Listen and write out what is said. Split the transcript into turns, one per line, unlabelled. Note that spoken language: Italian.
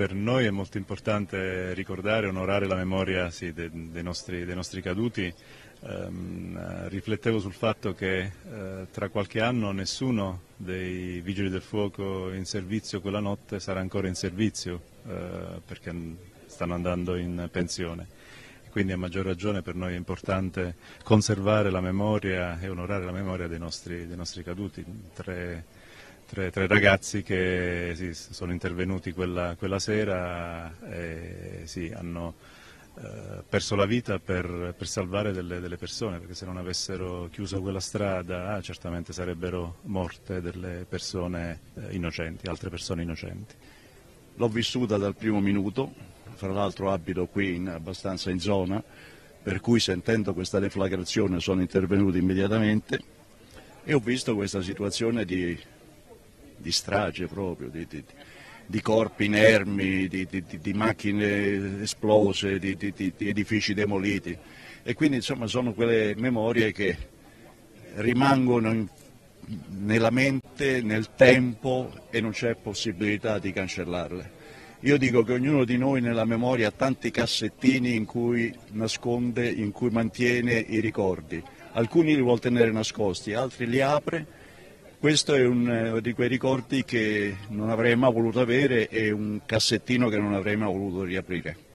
per noi è molto importante ricordare e onorare la memoria dei nostri caduti. Riflettevo sul fatto che tra qualche anno nessuno dei Vigili del Fuoco in servizio quella notte sarà ancora in servizio perché stanno andando in pensione. Quindi a maggior ragione per noi è importante conservare la memoria e onorare la memoria dei nostri caduti. Tre ragazzi che sono intervenuti quella sera e hanno perso la vita per salvare delle persone, perché se non avessero chiuso quella strada certamente sarebbero morte delle persone innocenti, altre persone innocenti.
L'ho vissuta dal primo minuto, fra l'altro abito qui abbastanza in zona, per cui sentendo questa deflagrazione sono intervenuto immediatamente e ho visto questa situazione di strage proprio, di corpi inermi, di macchine esplose, di edifici demoliti, e quindi insomma sono quelle memorie che rimangono nella mente, nel tempo, e non c'è possibilità di cancellarle. Io dico che ognuno di noi nella memoria ha tanti cassettini in cui nasconde, in cui mantiene i ricordi. Alcuni li vuol tenere nascosti, altri li apre. Questo è uno di quei ricordi che non avrei mai voluto avere e un cassettino che non avrei mai voluto riaprire.